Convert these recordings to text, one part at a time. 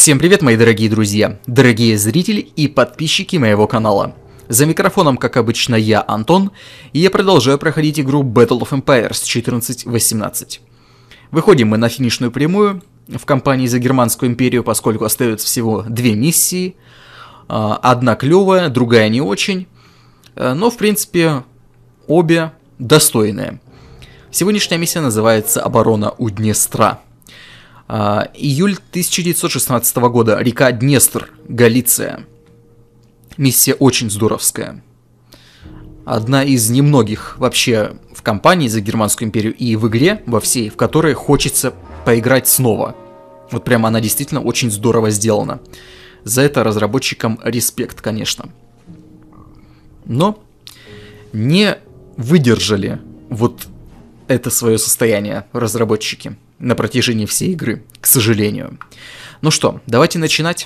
Всем привет, мои дорогие друзья, дорогие зрители и подписчики моего канала. За микрофоном, как обычно, я, Антон, и я продолжаю проходить игру Battle of Empires 14-18. Выходим мы на финишную прямую в кампании за Германскую империю, поскольку остается всего две миссии. Одна клевая, другая не очень, но, в принципе, обе достойные. Сегодняшняя миссия называется «Оборона у Днестра». Июль 1916 года. Река Днестр, Галиция. Миссия очень здоровская. Одна из немногих вообще в кампании за Германскую империю и в игре во всей, в которой хочется поиграть снова. Вот прямо она действительно очень здорово сделана. За это разработчикам респект, конечно. Но не выдержали вот это свое состояние разработчики на протяжении всей игры, к сожалению. Ну что, давайте начинать.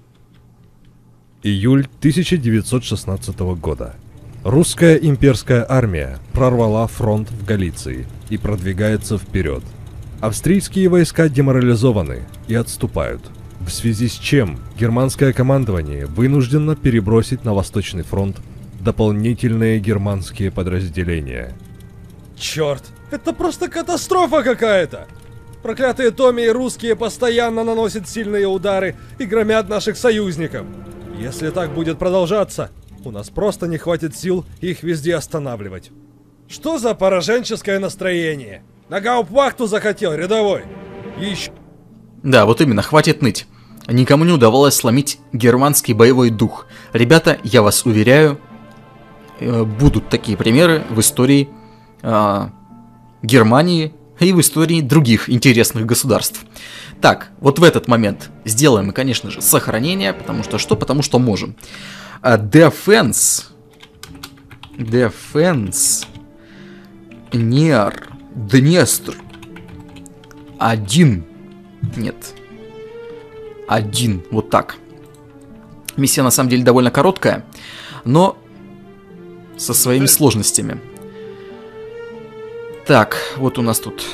Июль 1916 года. Русская имперская армия прорвала фронт в Галиции и продвигается вперед. Австрийские войска деморализованы и отступают, в связи с чем германское командование вынуждено перебросить на Восточный фронт дополнительные германские подразделения. Черт, это просто катастрофа какая-то! Проклятые Томми и русские постоянно наносят сильные удары и громят наших союзников. Если так будет продолжаться, у нас просто не хватит сил их везде останавливать. Что за пораженческое настроение? На гауптвахту захотел, рядовой? Еще... Да, вот именно, хватит ныть. Никому не удавалось сломить германский боевой дух. Ребята, я вас уверяю, будут такие примеры в истории Германии и в истории других интересных государств. Так, вот в этот момент сделаем мы, конечно же, сохранение, потому что что? Потому что можем. Defense. Днестр. Один. Вот так. Миссия на самом деле довольно короткая, но со своими сложностями. Так, вот у нас тут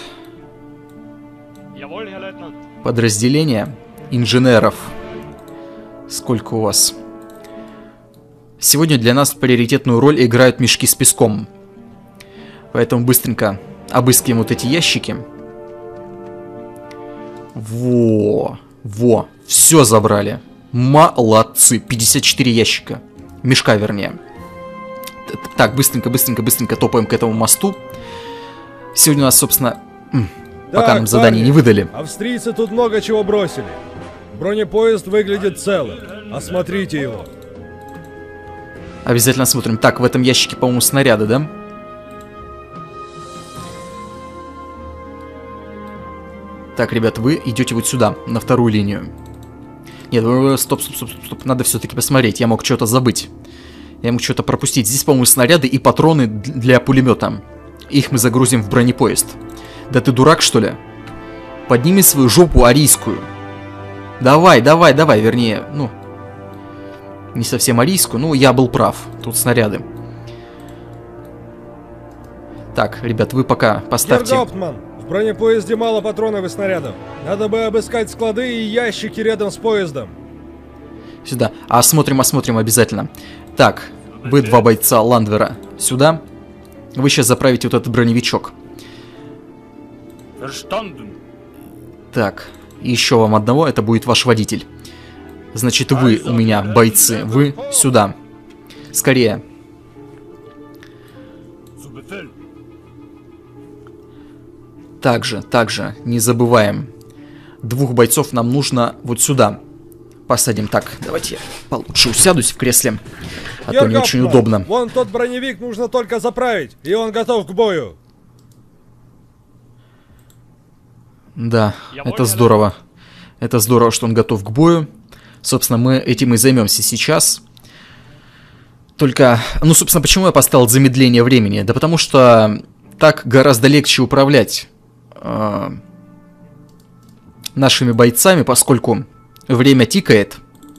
подразделение инженеров. Сколько у вас? Сегодня для нас приоритетную роль играют мешки с песком. Поэтому быстренько обыскиваем вот эти ящики. Во, все забрали. Молодцы, 54 ящика. Мешка, вернее. Так, быстренько топаем к этому мосту. Сегодня у нас, собственно, пока нам задание не выдали. Австрийцы тут много чего бросили. Бронепоезд выглядит целым. Осмотрите его. Обязательно смотрим. Так, в этом ящике, по-моему, снаряды, да? Так, ребят, вы идете вот сюда, на вторую линию. Нет, стоп. Надо все-таки посмотреть. Я мог что-то забыть. Я мог что-то пропустить. Здесь, по-моему, снаряды и патроны для пулемета. Их мы загрузим в бронепоезд. Да ты дурак, что ли? Подними свою жопу арийскую. Давай, вернее, не совсем арийскую, но я был прав. Тут снаряды. Так, ребят, вы пока поставьте... Гауптман, в бронепоезде мало патронов и снарядов. Надо бы обыскать склады и ящики рядом с поездом. Сюда. Осмотрим обязательно. Так, вы два бойца Ландвера сюда. Вы сейчас заправите вот этот броневичок. Так, еще вам одного, это будет ваш водитель. Значит, вы у меня бойцы, вы сюда. Скорее. Также, не забываем. Двух бойцов нам нужно вот сюда. Посадим. Так, давайте я получше усядусь в кресле, а то не очень удобно. Вон тот броневик нужно только заправить, и он готов к бою. Да, это здорово. Это здорово, что он готов к бою. Собственно, мы этим и займемся сейчас. Только, собственно, почему я поставил замедление времени? Да потому что так гораздо легче управлять нашими бойцами, поскольку время тикает.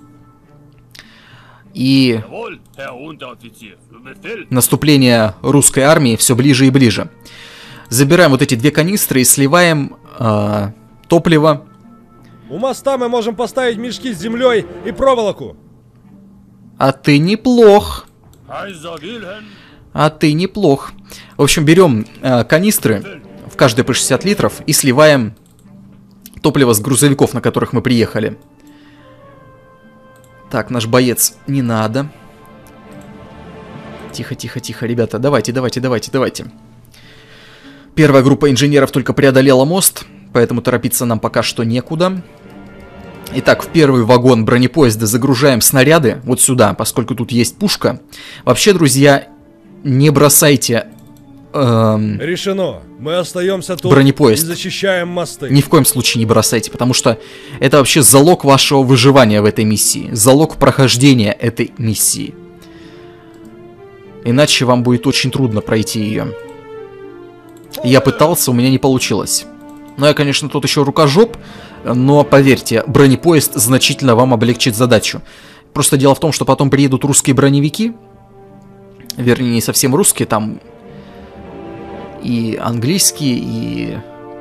И наступление русской армии все ближе и ближе. Забираем вот эти две канистры и сливаем топливо У моста мы можем поставить мешки с землей и проволоку. А ты неплох. А ты неплох. В общем, берем канистры, в каждой по 60 литров, и сливаем топливо с грузовиков, на которых мы приехали. Так, наш боец, не надо. Тихо, тихо, тихо, ребята, давайте. Первая группа инженеров только преодолела мост, поэтому торопиться нам пока что некуда. Итак, в первый вагон бронепоезда загружаем снаряды вот сюда, поскольку тут есть пушка. Вообще, друзья, не бросайте... Решено. Мы остаемся тут бронепоезд. И защищаем мосты. Ни в коем случае не бросайте, потому что это вообще залог вашего выживания в этой миссии. Залог прохождения этой миссии. Иначе вам будет очень трудно пройти ее. Я пытался, у меня не получилось. Но я, конечно, тут еще рукожоп, но поверьте, бронепоезд значительно вам облегчит задачу. Просто дело в том, что потом приедут русские броневики. Вернее, не совсем русские, там и английские, и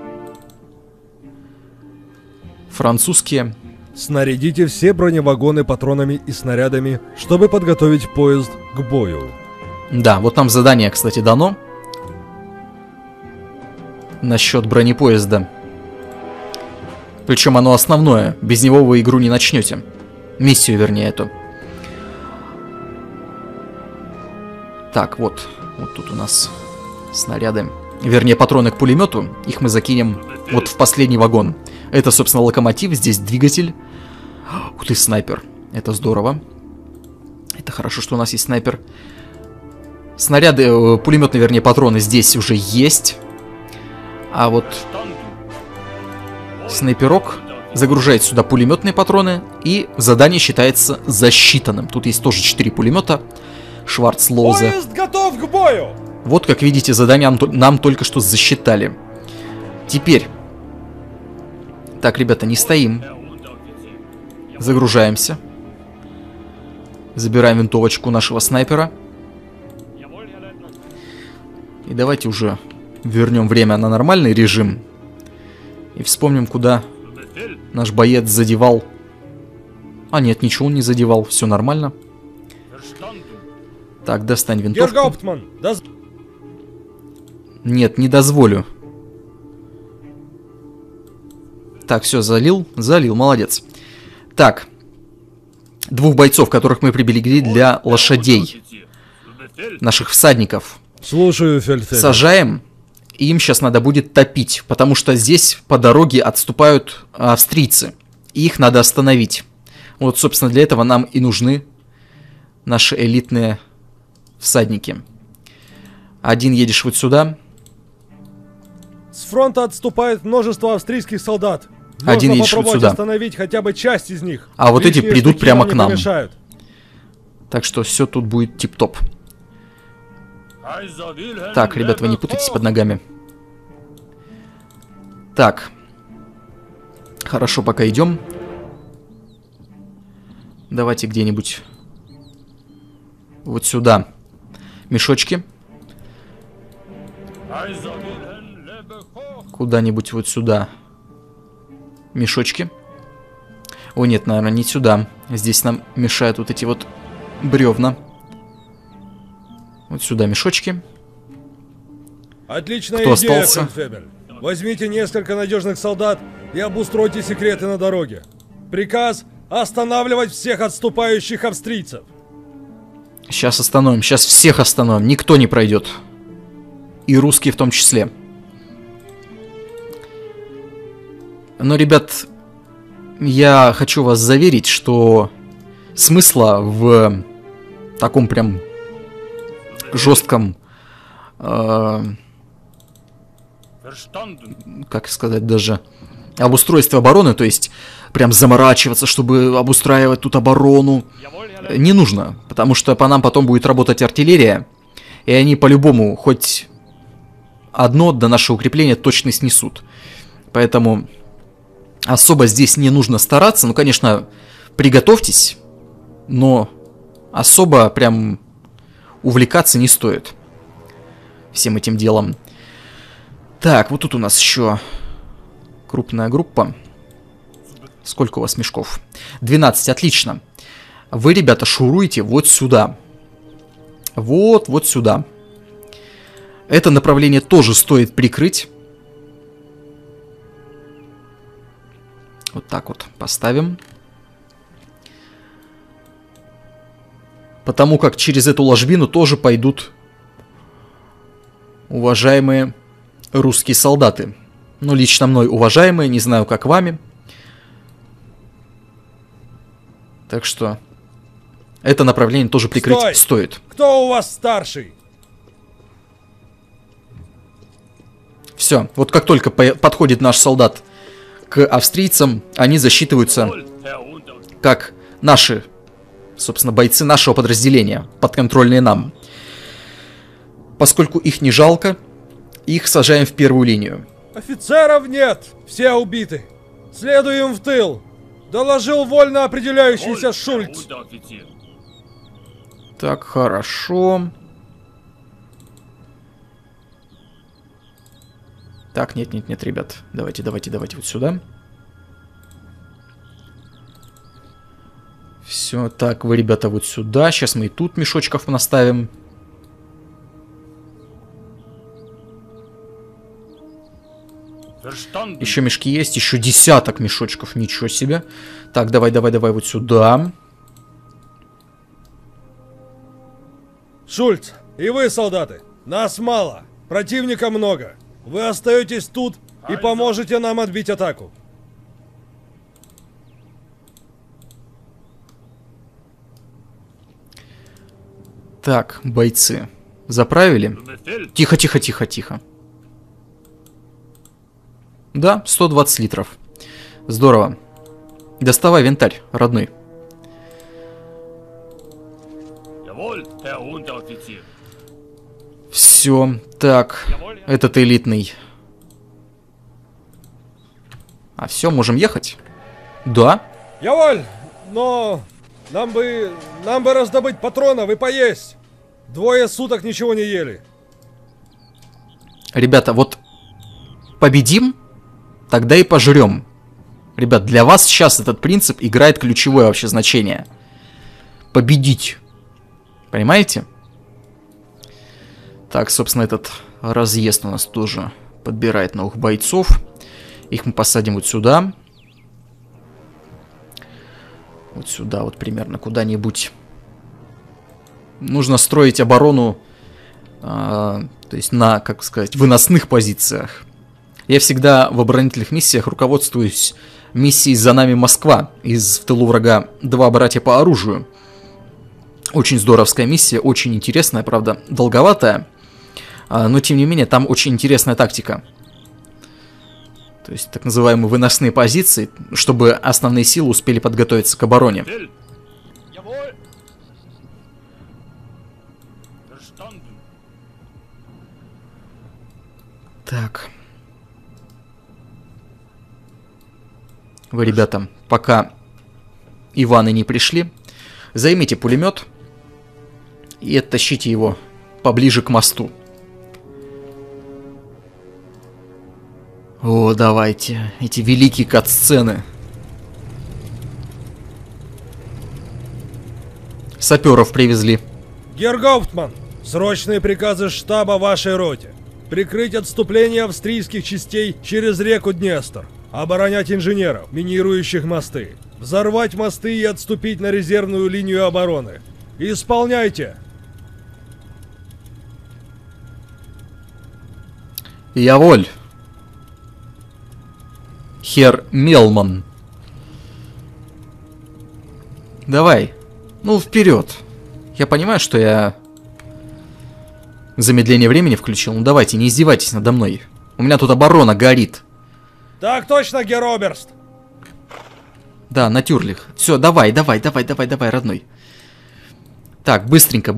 французские. Снарядите все броневагоны патронами и снарядами, чтобы подготовить поезд к бою. Да, вот нам задание, кстати, дано. Насчет бронепоезда. Причем оно основное. Без него вы игру не начнете. Миссию, вернее, эту. Так, вот. Вот тут у нас снаряды. Вернее, патроны к пулемету. Их мы закинем вот в последний вагон. Это, собственно, локомотив. Здесь двигатель. Ух ты, снайпер. Это здорово. Это хорошо, что у нас есть снайпер. Снаряды, пулеметные, вернее, патроны здесь уже есть. А вот снайперок загружает сюда пулеметные патроны, и задание считается засчитанным. Тут есть тоже 4 пулемета. Шварцлозе. Поезд готов к бою! Вот, как видите, задание нам только что засчитали. Теперь. Так, ребята, не стоим. Загружаемся. Забираем винтовочку нашего снайпера. И давайте уже вернем время на нормальный режим. И вспомним, куда наш боец задевал. А нет, ничего он не задевал. Все нормально. Так, достань винтовку. Нет, не дозволю. Так, все, залил. Залил, молодец. Так. 2 бойцов, которых мы приберегли для лошадей. Наших всадников. Слушаю, фельдфебель. Сажаем. И им сейчас надо будет топить, потому что здесь по дороге отступают австрийцы. И их надо остановить. Вот, собственно, для этого нам и нужны наши элитные всадники. Один едешь вот сюда. С фронта отступает множество австрийских солдат. Один едешь вот сюда. Остановить хотя бы часть из них. А вот эти придут прямо к нам. Помешают. Так что все тут будет тип-топ. Так, ребят, вы не путайтесь под ногами. Так. Хорошо, пока идем. Давайте где-нибудь вот сюда. Мешочки. Куда-нибудь вот сюда. Мешочки. О, нет, наверное, не сюда. Здесь нам мешают вот эти вот бревна. Вот сюда мешочки. Отличная Кто идея, остался? фельдфебель. Возьмите несколько надежных солдат и обустройте секреты на дороге. Приказ останавливать всех отступающих австрийцев. Сейчас остановим, сейчас всех остановим. Никто не пройдет. И русские в том числе. Но, ребят, я хочу вас заверить, что смысла в таком прям жестком, как сказать, даже обустройстве обороны, то есть прям заморачиваться, чтобы обустраивать тут оборону, не нужно, потому что по нам потом будет работать артиллерия, и они по-любому хоть одно до нашего укрепления точно снесут. Поэтому особо здесь не нужно стараться. Ну, конечно, приготовьтесь, но особо прям увлекаться не стоит всем этим делом. Так, вот тут у нас еще крупная группа. Сколько у вас мешков? 12, отлично. Вы, ребята, шуруете вот сюда. Вот сюда. Это направление тоже стоит прикрыть. Вот так вот поставим. Потому как через эту ложбину тоже пойдут уважаемые русские солдаты. Ну, лично мной уважаемые, не знаю, как вами. Так что это направление тоже прикрыть стоит. Кто у вас старший? Все, вот как только подходит наш солдат к австрийцам, они засчитываются как наши, собственно, бойцы нашего подразделения, подконтрольные нам. Поскольку их не жалко, их сажаем в первую линию. Офицеров нет, все убиты. Следуем в тыл. Доложил вольно определяющийся Шульц. Так, хорошо. Так, нет, ребят. Давайте вот сюда. Все, так, вы, ребята, вот сюда. Сейчас мы и тут мешочков наставим. Еще мешки есть, еще десяток мешочков, ничего себе. Так, давай вот сюда. Шульц, и вы, солдаты, нас мало, противника много. Вы остаетесь тут и поможете нам отбить атаку. Так, бойцы, заправили? Тихо. Да, 120 литров. Здорово. Доставай винтарь, родной. Все, так, этот элитный. А все, можем ехать? Да. Яволь, но нам бы раздобыть патронов и поесть. 2 суток ничего не ели. Ребята, вот победим, тогда и пожрем. Ребят, для вас сейчас этот принцип играет ключевое вообще значение. Победить. Понимаете? Так, собственно, этот разъезд у нас тоже подбирает новых бойцов. Их мы посадим вот сюда. Вот сюда вот примерно куда-нибудь. Нужно строить оборону, то есть на, как сказать, выносных позициях. Я всегда в оборонительных миссиях руководствуюсь миссией «За нами Москва» из «В тылу врага 2 братья по оружию». Очень здоровская миссия, очень интересная, правда, долговатая. Но, тем не менее, там очень интересная тактика. То есть, так называемые выносные позиции, чтобы основные силы успели подготовиться к обороне. Так. Вы, ребята, пока Иваны не пришли, займите пулемет и оттащите его поближе к мосту. О, давайте. Эти великие кат-сцены. Саперов привезли. Гергауптман, срочные приказы штаба вашей роте. Прикрыть отступление австрийских частей через реку Днестр. Оборонять инженеров, минирующих мосты. Взорвать мосты и отступить на резервную линию обороны. Исполняйте! Я воль. Хер Мелман. Давай. Ну, вперед. Я понимаю, что я замедление времени включил. Ну, давайте, не издевайтесь надо мной. У меня тут оборона горит. Так точно, Героберст. Да, натюрлих. Все, давай, родной. Так, быстренько.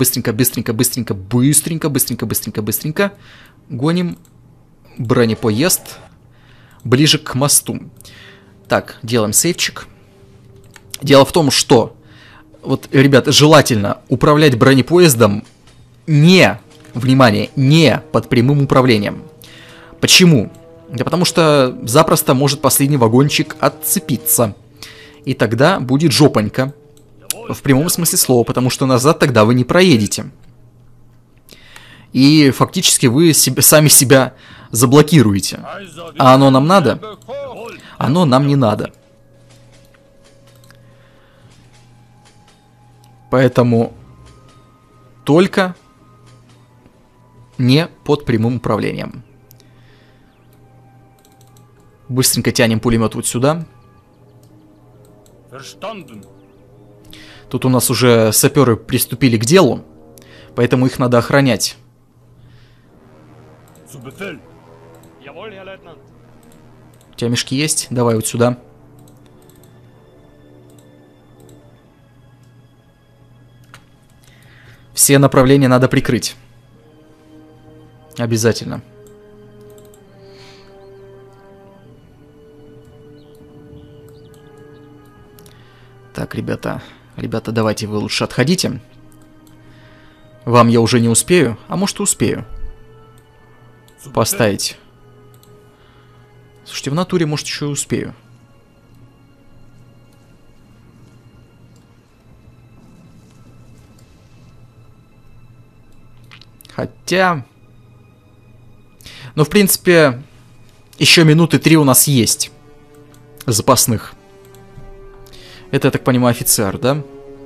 Гоним бронепоезд ближе к мосту. Так, делаем сейвчик. Дело в том, что, вот, ребята, желательно управлять бронепоездом не, внимание, не под прямым управлением. Почему? Да потому что запросто может последний вагончик отцепиться. И тогда будет жопонька. В прямом смысле слова, потому что назад тогда вы не проедете. И фактически вы сами себя заблокируете. А оно нам надо? Оно нам не надо. Поэтому только не под прямым управлением. Быстренько тянем пулемет вот сюда. Тут у нас уже саперы приступили к делу, поэтому их надо охранять. У тебя мешки есть? Давай вот сюда. Все направления надо прикрыть. Обязательно. Так, ребята, давайте вы лучше отходите. Вам я уже не успею, а может и успею поставить. Слушайте, в натуре, может, еще и успею. Хотя... Ну, в принципе, еще минуты 3 у нас есть. Запасных. Это, я так понимаю, офицер, да?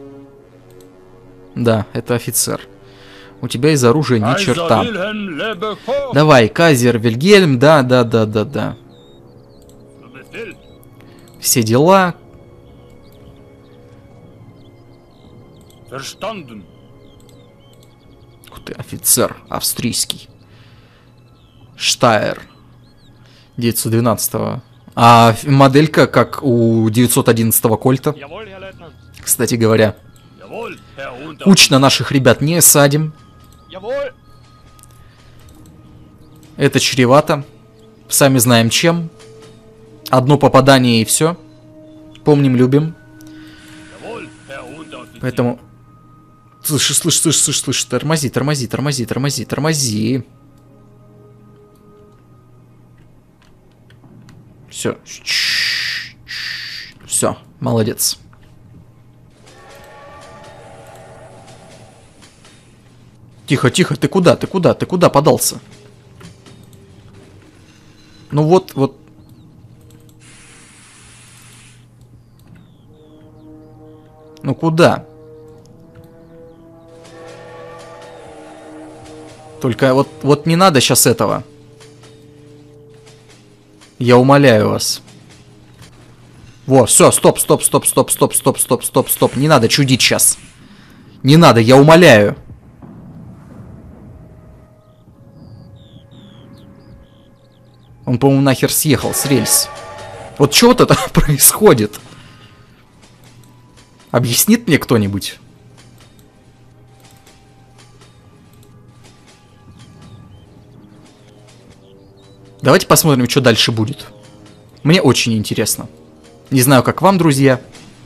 Да, это офицер. У тебя из оружия ни черта. Давай, Кайзер Вильгельм, да. Все дела. Ух ты, офицер австрийский. Штайр. 912-го. А моделька как у 911-го Кольта. Кстати говоря. Кучно наших ребят не садим. Это чревато. Сами знаем чем. Одно попадание и все. Помним, любим. Поэтому... Слышь, тормози. Все, молодец. Тихо, ты куда подался? Ну вот. Ну куда? Только вот не надо сейчас этого. Я умоляю вас. Во, все, стоп. Не надо чудить сейчас. Не надо, я умоляю. Он, по-моему, нахер съехал с рельс. Вот что вот это происходит? Объяснит мне кто-нибудь? Давайте посмотрим, что дальше будет. Мне очень интересно. Не знаю, как вам, друзья.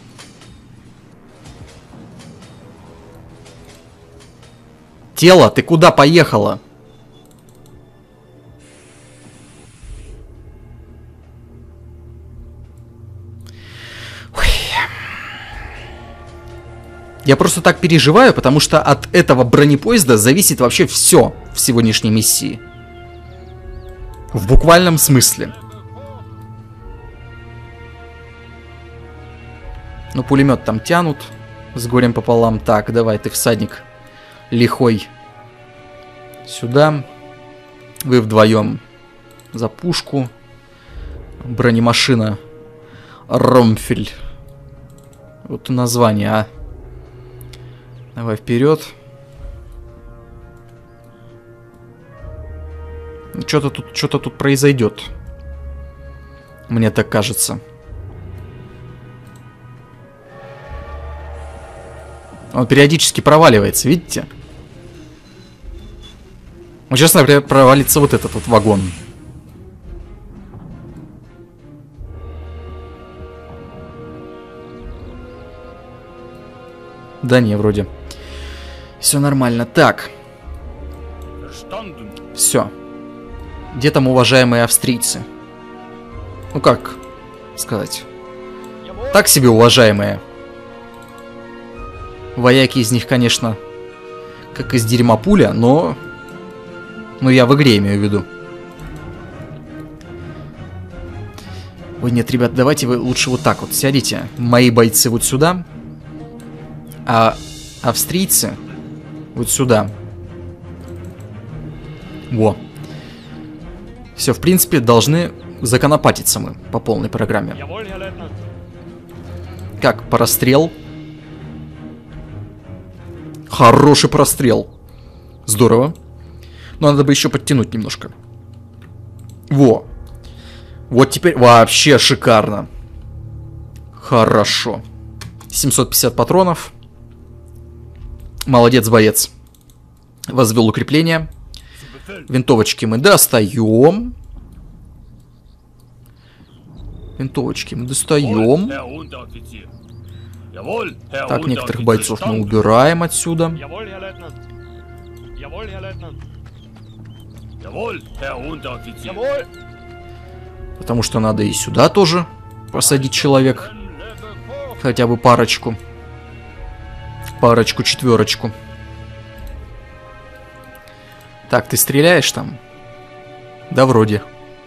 Тело, ты куда поехала? Я просто так переживаю, потому что от этого бронепоезда зависит вообще все в сегодняшней миссии. В буквальном смысле. Ну, пулемет там тянут с горем пополам. Так, давай, ты всадник лихой. Сюда. Вы вдвоем за пушку. Бронемашина Ромфель. Вот и название, а. Давай вперед. Что-то тут произойдет. Мне так кажется. Он периодически проваливается, видите? Вот сейчас, например, провалится вот этот вот вагон. Да не, вроде. Все нормально. Так. Все. Где там уважаемые австрийцы? ну как сказать, так себе уважаемые. Вояки из них, конечно, как из дерьма пуля, но я в игре имею в виду. Ой, нет, ребят, давайте вы лучше вот так вот сядете. Мои бойцы вот сюда, а австрийцы вот сюда. Во. Все, в принципе, должны законопатиться мы по полной программе. Как, прострел? Хороший прострел. Здорово. Но надо бы еще подтянуть немножко. Во. Вот теперь вообще шикарно. Хорошо. 750 патронов. Молодец, боец. Возвел укрепление. Винтовочки мы достаем. Винтовочки мы достаем. Так, некоторых бойцов мы убираем отсюда. Потому что надо и сюда тоже посадить человек. Хотя бы парочку. Парочку, четверочку. Так, ты стреляешь там? Да, вроде.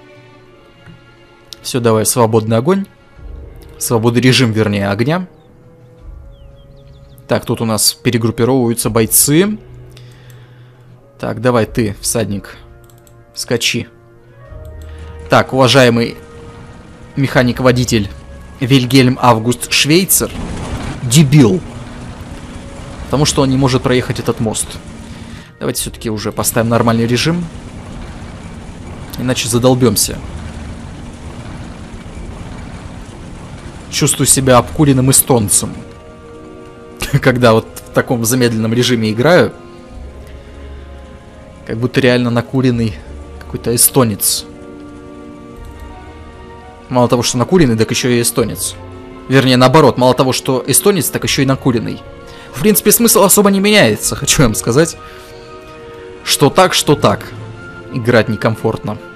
Все, давай, свободный огонь. Свободный режим, вернее, огня. Так, тут у нас перегруппировываются бойцы. Так, давай ты, всадник, скачи. Так, уважаемый механик-водитель Вильгельм Август Швейцер. Дебил. Потому что он не может проехать этот мост. Давайте все-таки уже поставим нормальный режим. Иначе задолбемся. Чувствую себя обкуренным эстонцем. Когда вот в таком замедленном режиме играю. Как будто реально накуренный какой-то эстонец. Мало того, что накуренный, так еще и эстонец. Вернее, наоборот, мало того, что эстонец, так еще и накуренный. В принципе, смысл особо не меняется, хочу вам сказать. Что так, что так. Играть некомфортно.